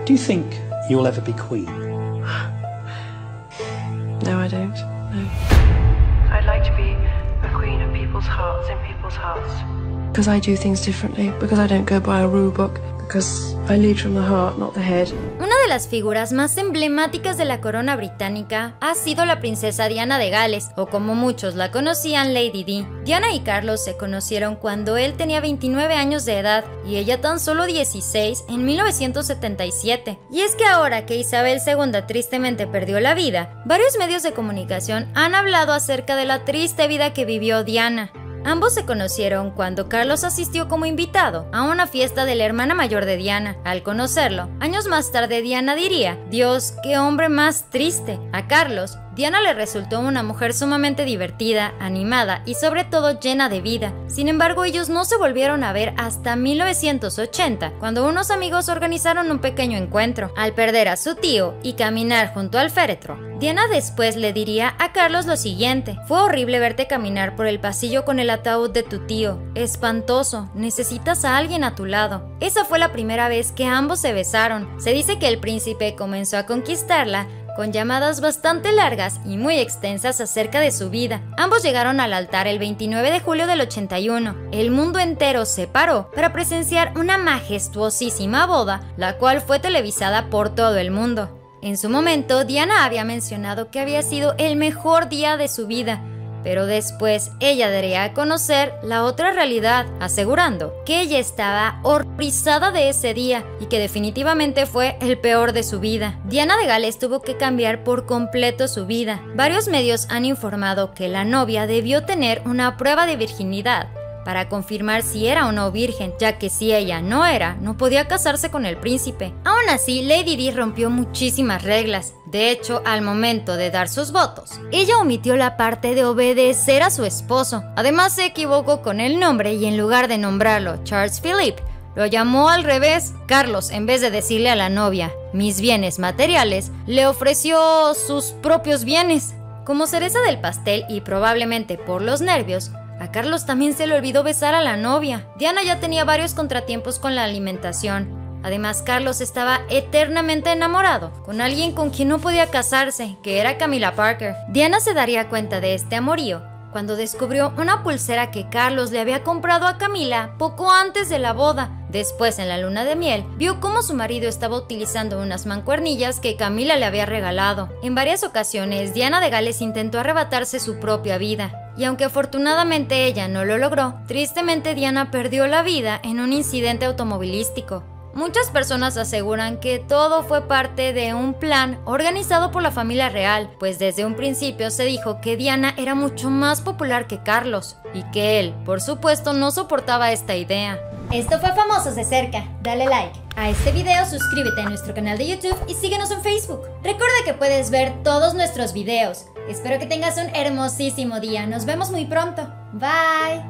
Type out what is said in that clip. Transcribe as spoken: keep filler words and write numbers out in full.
Do you think you'll ever be queen? No, I don't. No. I'd like to be a queen of people's hearts, in people's hearts. Because I do things differently. Because I don't go by a rule book. Because I lead from the heart, not the head. Una de las figuras más emblemáticas de la corona británica ha sido la princesa Diana de Gales, o como muchos la conocían, Lady Di. Diana y Carlos se conocieron cuando él tenía veintinueve años de edad y ella tan solo dieciséis en mil novecientos setenta y siete. Y es que ahora que Isabel segunda tristemente perdió la vida, varios medios de comunicación han hablado acerca de la triste vida que vivió Diana. Ambos se conocieron cuando Carlos asistió como invitado a una fiesta de la hermana mayor de Diana. Al conocerlo, años más tarde Diana diría: «Dios, qué hombre más triste». A Carlos, Diana le resultó una mujer sumamente divertida, animada y sobre todo llena de vida. Sin embargo, ellos no se volvieron a ver hasta mil novecientos ochenta, cuando unos amigos organizaron un pequeño encuentro. Al perder a su tío y caminar junto al féretro, Diana después le diría a Carlos lo siguiente: «Fue horrible verte caminar por el pasillo con el ataúd de tu tío. Espantoso. Necesitas a alguien a tu lado». Esa fue la primera vez que ambos se besaron. Se dice que el príncipe comenzó a conquistarla con llamadas bastante largas y muy extensas acerca de su vida. Ambos llegaron al altar el veintinueve de julio del ochenta y uno. El mundo entero se paró para presenciar una majestuosísima boda, la cual fue televisada por todo el mundo. En su momento, Diana había mencionado que había sido el mejor día de su vida, pero después ella daría a conocer la otra realidad, asegurando que ella estaba horrorizada de ese día y que definitivamente fue el peor de su vida. Diana de Gales tuvo que cambiar por completo su vida. Varios medios han informado que la novia debió tener una prueba de virginidad para confirmar si era o no virgen, ya que si ella no era, no podía casarse con el príncipe. Aún así, Lady Di rompió muchísimas reglas. De hecho, al momento de dar sus votos, ella omitió la parte de obedecer a su esposo. Además, se equivocó con el nombre y en lugar de nombrarlo Charles Philippe, lo llamó al revés. Carlos, en vez de decirle a la novia «mis bienes materiales», le ofreció sus propios bienes. Como cereza del pastel y probablemente por los nervios, a Carlos también se le olvidó besar a la novia. Diana ya tenía varios contratiempos con la alimentación. Además, Carlos estaba eternamente enamorado con alguien con quien no podía casarse, que era Camilla Parker. Diana se daría cuenta de este amorío cuando descubrió una pulsera que Carlos le había comprado a Camilla poco antes de la boda. Después, en la luna de miel, vio cómo su marido estaba utilizando unas mancuernillas que Camilla le había regalado. En varias ocasiones, Diana de Gales intentó arrebatarse su propia vida, y aunque afortunadamente ella no lo logró, tristemente Diana perdió la vida en un incidente automovilístico. Muchas personas aseguran que todo fue parte de un plan organizado por la familia real, pues desde un principio se dijo que Diana era mucho más popular que Carlos, y que él, por supuesto, no soportaba esta idea. Esto fue Famosos de Cerca. Dale like a este video, suscríbete a nuestro canal de YouTube y síguenos en Facebook. Recuerda que puedes ver todos nuestros videos. Espero que tengas un hermosísimo día. Nos vemos muy pronto. Bye.